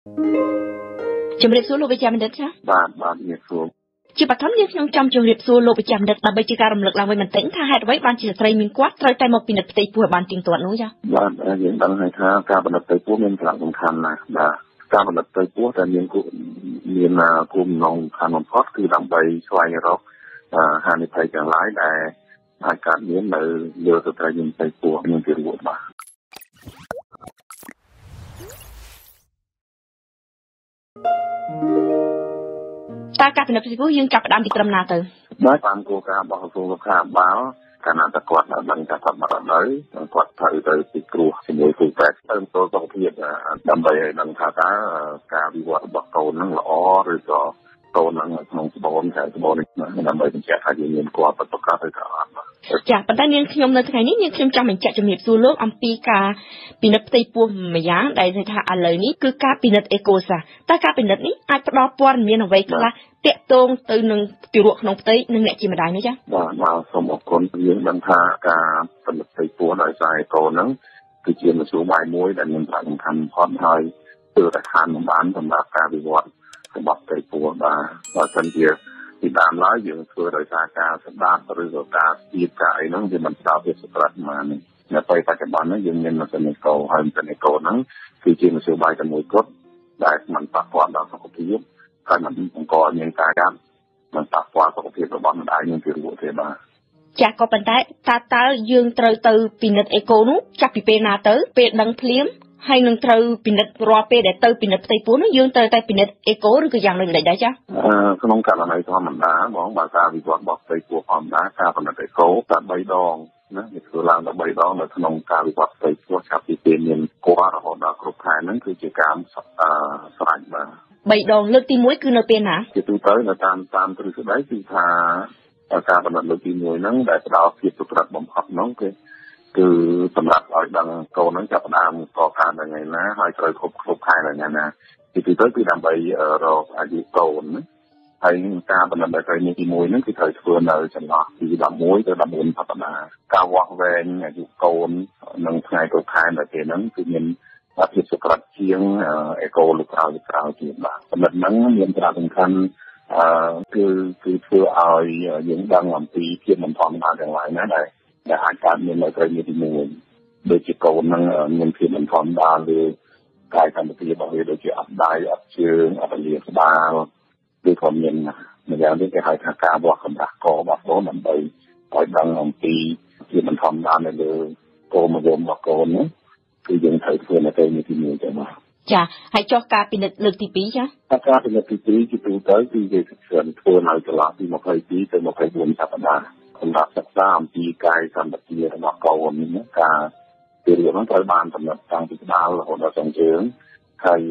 ជំរាបសួរលោកវិជ្ជបណ្ឌិតចា៎បាទជំរាបសួរជាបឋមនាងខ្ញុំចង់ជម្រាបសួរលោកវិជ្ជបណ្ឌិតដើម្បីជាការរំលឹកឡើងវិញបន្តិចថាហេតុអ្វីបានជាស្ត្រីមានគាត់ត្រូវតែមកពិនិត្យផ្ទៃពោះឲ្យបានទៀងទាត់នោះចា៎បាទយើងដឹងហើយថាការពិនិត្យផ្ទៃពោះមានសារៈសំខាន់ណាស់បាទការពិនិត្យផ្ទៃពោះតែមានគោលបំណងសំខាន់បំផុតគឺដើម្បីស្វែងរកហានិភ័យទាំងឡាយដែលអាចកើតមាននៅលើស្ត្រីមានផ្ទៃពោះមានពីរួចបាទតើការពិនិត្យផ្ទៃពោះយើងចាប់ផ្ដើមពីត្រឹមណាទៅបាទតាមគោលការណ៍របស់ក្រសួងសុខាភិបាលកាលណាតែគាត់ដឹងថាគាត់មកដល់ហើយគាត់ត្រូវទៅពិគ្រោះជាមួយគ្រូពេទ្យទៅចូលសុខភាពដើម្បីឲ្យដឹងថាតើការវិវត្តរបស់កូននឹងល្អឬក៏កូននឹងក្នុងច្បងតែច្បងនេះដើម្បីបញ្ជាក់ថាយើងមានគាត់ប្រកបឬក៏អត់ចាប៉ុន្តែនាងខ្ញុំនៅថ្ងៃនេះនាងខ្ញុំចង់បញ្ជាក់ជំរាបសួរលោកអំពីការពិនិត្យផ្ទៃពោះម្យ៉ាងដែលនិយាយថាឥឡូវនេះគឺការពិនិត្យអេកូសាតើការពិនិត្យនេះអាចផ្ដល់ព័ត៌មានអ្វីខ្លះតាក់ទងទៅនឹងទារកក្នុងផ្ទៃនិងអ្នកជាម្ដាយនោះចាបាទសូមអរគុណយើងដឹងថាការពិនិត្យផ្ទៃពោះដោយសារអេកូហ្នឹងគឺជាមធ្យោបាយមួយដែលមានសារៈសំខាន់បំផុតហើយគឺតែខានមិនបានសម្រាប់ការវិវត្តរបស់ផ្ទៃពោះបាទបើមិនជាពីដើមឡើយយើងធ្វើដោយសារការស្ដាប់ឬក៏ការស្ទាបការអីហ្នឹងវាមិនស្ដាប់វាសុទ្ធតែមកនៅពេលបច្ចុប្បន្នហ្នឹងយើងមានម៉ាស៊ីនអេកូហើយម៉ាស៊ីនអេកូហ្នឹងគឺជាមធ្យោបាយតែមួយគត់ដែលមិនប៉ះពាល់ដល់សុខភាពហើយមិនបង្កឲ្យមានការកាត់មិនប៉ះពាល់សុខភាពរបស់ម្ដាយនឹងពីរបួសទេបាទចាក៏ប៉ុន្តែតើយើងត្រូវទៅពិនិត្យអេកូនោះចាប់ពីពេលណាទៅពេលដឹងភ្លាមហើយនឹងត្រូវពិនិត្យរាល់ពេលដែលទៅពិនិត្យផ្ទៃពោះនោះយើងត្រូវតែពិនិត្យអេកូឬក៏យ៉ាងដូចម្តេចដែរចាក្នុងករណីធម្មតាបងបើការវិវត្តរបស់ផ្ទៃពោះធម្មតាការពិនិត្យអេកូតែ3ដងណាវាធ្វើឡើងតែ3ដងនៅក្នុងការវិវត្តផ្ទៃពោះចាប់ពីពេលមានគាត់រហូតដល់គ្រប់ខែហ្នឹងគឺជាការស្រេចបាទ3ដងលើកទី1គឺនៅពេលណាជាទូទៅនៅតាមទ្រឹស្ដីគឺថាការពិនិត្យលើកទី1ហ្នឹងដែលផ្ដល់ភាពសុក្រឹតបំផុតហ្នឹងគឺសម្រាប់ឲ្យដឹងកូនហ្នឹងចាប់ផ្ដើមកកើតនៅថ្ងៃណាហើយត្រូវគ្រប់ខែនៅថ្ងៃណាទី2ទៅគឺដើម្បីរកអាយុកូនណាហើយការបណ្ឌិតដែលទី1ហ្នឹងគឺត្រូវធ្វើនៅចន្លោះពី11ទៅ14សប្តាហ៍ការវាស់វែងអាយុកូននិងថ្ងៃគ្រប់ខែនៅពេលហ្នឹងគឺមានភាពសុក្រឹតជាងអេកូលើក្រោយទៀតបាទបណ្ឌិតហ្នឹងមានសារៈសំខាន់គឺធ្វើឲ្យយើងដឹងអំពីភាពមិនធម្មតាទាំងឡាយណាដែលអាចកើតមាននៅត្រីនេះទី1ដូចជាកូននឹងមានភាពមិនធម្មតាលើកាយសម្បត្តិរបស់វាដូចជាអត់ដៃអត់ជើងអត់លាក្បាលឬក៏មានម្យ៉ាងទៀតគេហៅថាការវាស់កម្រាស់ករបស់កូនដើម្បីឲ្យដឹងអំពីភាពមិនធម្មតានៅលើកូនរបស់កូននោះគឺយើងត្រូវធ្វើនៅត្រីនេះទី1ទៅបាទចាហើយចុះការពិនិត្យលើកទី2ចាការពិនិត្យទី2ជាទូទៅគឺគេធ្វើនៅចន្លោះពី22ទៅ24សប្តាហ៍សម្រាប់សិក្សាអំពីកាយសម្បត្តិរបស់កូននេះការពីរឿងហ្នឹងត្រូវបានកំណត់តាំងពីក្បាលរហូតដល់ចុងជើងហើយ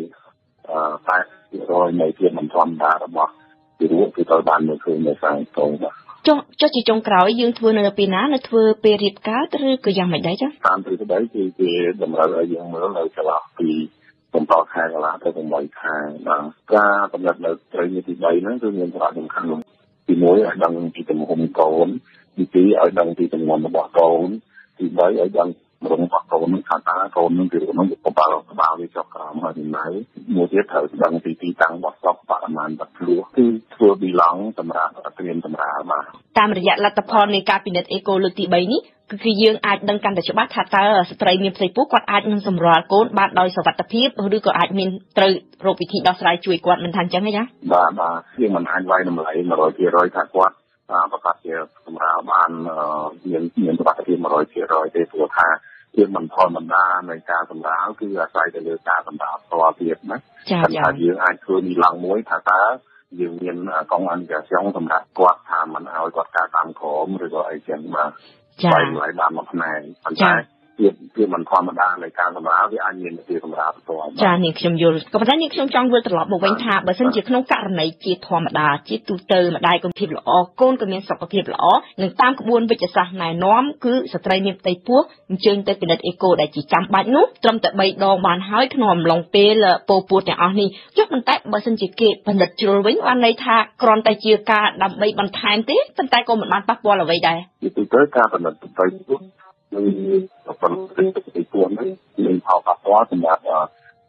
80%នៃភាពមិនធម្មតារបស់ពីរឿងគឺត្រូវបានមើលឃើញនៅខាងកូនបាទចុះជាចុងក្រោយយើងធ្វើនៅពេលណានៅធ្វើពេលរៀបការឬក៏យ៉ាងម៉េចដែរចាតាមទ្រឹស្ដីគឺគេតម្រូវឲ្យយើងមើលនៅចន្លោះពី7ខែកន្លះទៅ8ខែបាទការកំណត់នៅត្រីទី3ហ្នឹងគឺមានសារៈសំខាន់ទី1ឲ្យដឹងពីទំហំកូនទី2ឲ្យដឹងពីទម្ងន់របស់កូនទី3ឲ្យដឹងរងរបស់កូននឹងថាតើកូននឹងពីរនោះក្បាលវាចុះក្រោមហើយណៃមួយទៀតត្រូវដឹងពីទីតាំងរបស់សពបរិមាណបាត់ភ្លោះគឺធ្វើពីឡង់សម្រាប់ត្រៀមសម្រាប់បាទតាមរយៈលទ្ធផលនៃការពិនិត្យអេកូលើកទី3នេះគឺយើងអាចដឹងកាន់តែច្បាស់ថាតើស្ត្រីមានផ្ទៃពោះគាត់អាចនឹងសម្រាលកូនបានដោយសុវត្ថិភាពឬក៏អាចមានត្រូវរកវិធីដោះស្រាយជួយគាត់មិនថាអញ្ចឹងទេចាបាទយើងមិនអាចវាយតម្លៃ 100% ថាគាត់ប្រកាសជាសម្រាលបានមានសុវត្ថិភាព 100% ទេព្រោះថាភាពមិនធម្មតានៃការសម្រាលគឺអាស្រ័យទៅលើការសម្រាលផ្ទាល់ទៀតណាថាយើងអាចធ្វើមីឡង់មួយថាតើយើងមានកងអន្តរជាតិសម្រាប់គាត់ថាមិនឲ្យគាត់ការតាមក្រមឬក៏អីចឹងបាទវាយតម្លៃបានមួយផ្នែកប៉ុន្តែភាពមិនធម្មតានៃការសម្រាលវាអាចមានពីសម្រាលផ្ទាល់ចានាងខ្ញុំយល់ក៏ប៉ុន្តែនាងខ្ញុំចង់វិលត្រឡប់មកវិញថាបើសិនជាក្នុងករណីជាធម្មតាជាទូទៅម្ដាយក៏ភាពល្អកូនក៏មានសុខភាពល្អនិងតាមក្បួនវិជ្ជសាស្ត្រណែនាំគឺស្ត្រីមានផ្ទៃពោះអញ្ជើញទៅពិនិត្យអេកូដែលជាចាំបាច់នោះត្រឹមតែ3ដងបានហើយក្នុងអំឡុងពេលពោះពោះទាំងអស់នេះចុះប៉ុន្តែបើសិនជាគេពិនិត្យជ្រុលវិញបានន័យថាគ្រាន់តែជាការដើម្បីបន្ថែមទេប៉ុន្តែក៏មិនបានប៉ះពាល់អ្វីដែរជាទូទៅការពិនិត្យផ្ទៃពោះនឹងប៉ុន្តែទីពួននេះមានផលប៉ះពាល់សម្រាប់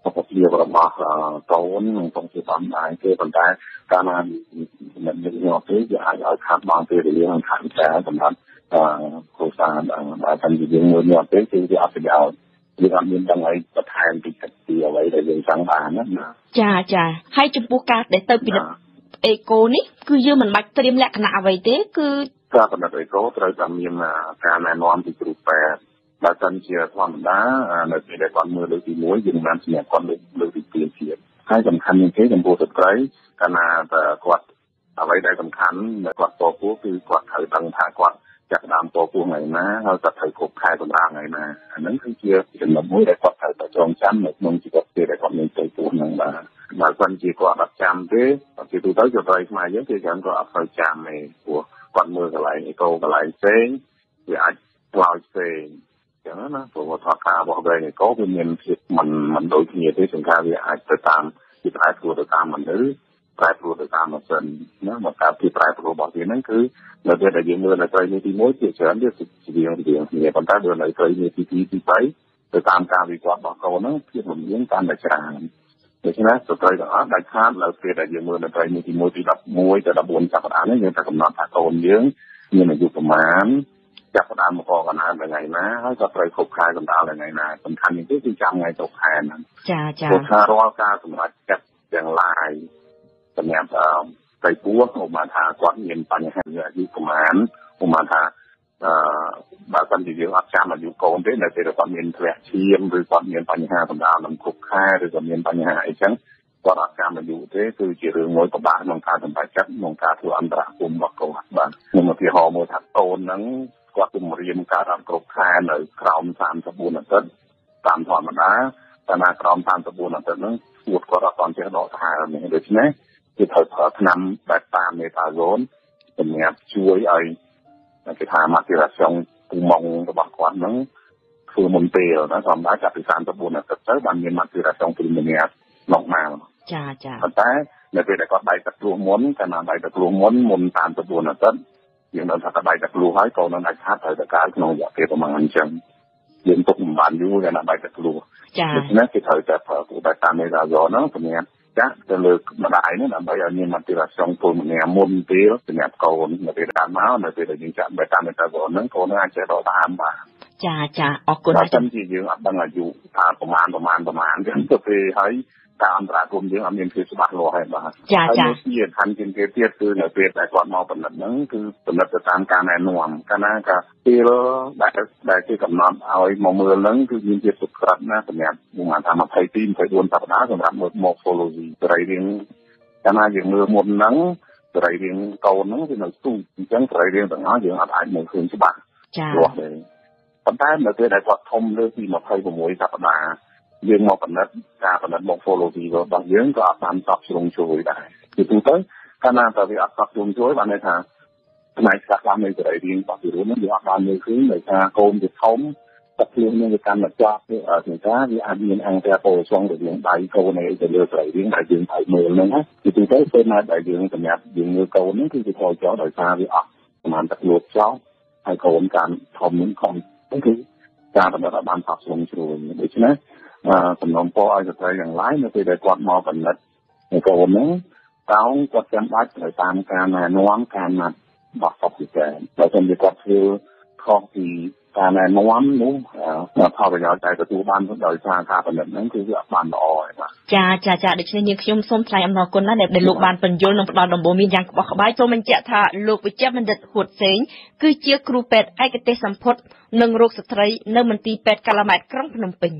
ปกติเราบอกโตนตรงที่ทำได้คือปัญหาการงานมันยังยากที่จะเอาขาดบางทีเรื่องขันแต่สำหรับโครงสร้างทำอย่างเงินยากที่จะเอาไปเอาเรื่องนี้ดังไงประธานติดกับที่เอาไว้ในเรื่องสังหารนั่นนะจ้าให้จมูกการได้เติมปิดเอโกนี่คือยืมมันมาเตรียมแลกขนาดไว้เด้คือก็เป็นเอโกเราจะมีการแนะนำที่รูปแบบบางทีเชื่อความได้ในปีใดก่อนมือหรือที่มวยยิงมันเสียก่อนหรือที่เปลี่ยนเสียให้สำคัญอย่างที่จำพูดสุดท้ายการแต่กวาดเอาไว้ได้สำคัญกวาดตัวผู้คือกวาดไถ่ตั้งถ่ายกวาดจากดามตัวผู้ไงนะเราจะไถ่ขบคายตำราไงนะอันนั้นคือเชื่อเป็นแบบมวยได้กวาดไถ่แต่จงจำในนงจีกับเชื่อได้ก่อนในตัวผู้นั่งมาบางคนจีกวาดจำด้วยจีตัวต้อยจะไปมาเยอะที่ฉันก็เอาไปจำในหัวกวาดมือกับไหลโตกับไหลเซ้งหรืออาจกล่าวเซ้งอย่างนั้นนะผมว่าทอคาบอกเลยเนี่ยก็เป็นเงินผิดมันโดยที่ที่สงครามที่อาจจะตามที่ปลายตัวตามมันหรือปลายตัวตามมันเป็นนะมันการที่ปลายตัวบอกที่นั่นคือเราจะได้ยินเรื่องในใจมีที่มวยที่เฉินที่สุดเดียวเนี่ยปัญหาเรื่องในใจมีที่ไปโดยตามการวิเคราะห์บอกเขานั้นที่ผมยังการได้จางเพราะฉะนั้นสุดท้ายแล้วได้คาดเราเกิดได้ยินเรื่องในใจมีที่มวยที่ดับมวยจะดับบนจับประดานนี่ยังแต่กำหนดตะโกนเยอะนี่มันอยู่ประมาณจับประดานมาพอกันนานยังไงนะให้ก็ไปขบคายกันดาวยังไงนะสำคัญอย่างที่จริงจังไงตกแทนนั้นตัวคารวะการสมรรถจับอย่างไรสำเนียงไปปั้วออกมาทาก้อนเงินปัญหาเนี่ยอยู่ประมาณออกมาทาบางคนที่เรียกอักษรมาอยู่โกนได้ในแต่ละก้อนเงินแผลเชียมหรือก้อนเงินปัญหาต่างๆลำคุกค่าหรือก้อนเงินปัญหาไอ้ฉันก็อักษรมาอยู่ที่คือจีเรื่องมวยกับบ้านมองการทำไปจัดมองการตัวอันตรายกลุ่มบอกกับบ้านเมื่อที่หอมวยถักโตนนั้นก็กลุ่มเรียนการรับกรบค่าในคราวสามสบู่นั่นก็ตามถอนมาได้แต่ในคราวสามสบู่นั่นก็นั้นปวดก็รับตอนเจ้าดอกทายอะไรโดยเฉพาะที่เธอทำแบบตามในตาโล้นเป็นเงี้ยช่วยไอ้ที่ทำมาที่เราส่งกูมองระบาดควันนั้นคือมุนเตียวนะทำได้จากที่สารตะบูนแต่ใช้บันเงินมาที่เราส่งคือมันเงี้ยลงมาจ้าแต่ในปีแต่ก็ใบตะกรูม้วนขนาดใบตะกรูม้วนมุนตามตะบูนก็อย่างนั้นถ้าใบตะกรูให้ก่อนนั้นได้ชาติไทยตะการขนมอยากเกี่ยวกับมันจังยังตกบานอยู่ขนาดใบตะกรูเพราะฉะนั้นที่เธอจะเผาไปตามในเราโยนนั้นเป็นเงี้ยจะเลิกมาได้เนี่ยนะใบอันนี้มันที่เราส่งตัวมันเนี่ยมุนเตียวเป็นแบบโกนในปีการม้าในปีแต่ยังจะใบตามในตะโกนนั้นโกนอาจจะเราตามมาจ้าออกกฎเราจำที่ยังดังอายุประมาณกันจะไปให้ตามตรากรมยังมีคือสบัดรอให้มาจ้าที่ทันกินเทียบคือในปีแต่ก่อนมอเป็นแบบนั้นคือเป็นแบบตามการแนะนำกันนะก็ที่เราได้ที่กำนันเอาไอ้มอมือนั้นคือยินดีสุดครับนะเป็นแบบมุ่งมั่นทำมาไทยทีมไทยดวนสัปดาห์สำหรับมอร์โฟโลจีอะไรเรื่องกันนะอย่างมือมนนั้นอะไรเรื่องเก่านั้นคือในตู้จังอะไรเรื่องต่างๆอย่างอะไรมือคืนสบัดรอเลยปัจจัยในปีแต่ก่อนทมเรื่องที่มาไทยผมมวยสัปดาห์ยังมองเป็นนักการเป็นนักมองโฟโลจีก็บางอย่างก็อาจทำตับลงช่วยได้คือตัวต้นขณะที่อาจตับลงช่วยบางในทางในสักวันในใจเรียนปฏิรูปนั้นอยู่อาการในคืนในทางโกงจะท้องตัดเรื่องในการแบบจับถึงการที่อาจมีอังเทโปช่วงเรื่องใบโกในจะเลือกใจเรื่องใบยืนไผ่เมืองนั้นนะคือตัวต้นเป็นมาใบยืนสัญญายืนเงือโกนั้นคือจะคอยเจาะโดยทางที่ออกประมาณตัดลวดเจาะให้โกนการทอมนั้นคอมนั่นคือการเป็นรัฐบาลตับลงช่วยโดยเฉพาะสำนวนพออาจจะใช้อย่างไรในปีใดก่อนมอเป็นนัดในกรณีเขาก็จำบัดโดยตามการน้อมการนัดบอกสอบสิแกเราจะมีก็คือข้อที่การน้อมนู้พอไปย้อนใจประตูบ้านโดยทางการเป็นแบบนั้นคือบ้านอ่อยมาจ้าดิฉันยังขยมส้มไทยอำนาจคนนั้นเด็กลูกบ้านเป็นโยนลงดอนบ่มีอย่างบอกใบโตมันจะถ้าลูกไปเจ็บมันเด็ดหดเสียงคือเจี๊ยครูเป็ดไอ้กเตสัมพดหนึ่งโรคสตรีเนื้อมันตีเป็ดกะละแมดครั้งพนมปิง